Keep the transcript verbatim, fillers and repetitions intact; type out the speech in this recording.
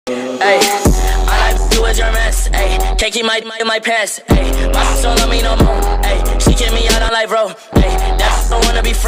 Ay, all I do is your mess. Ay, can't keep my my my pants. Ay, my sister don't love me no more. Ay, she kick me out on life, bro. Ay, that don't wanna be friends.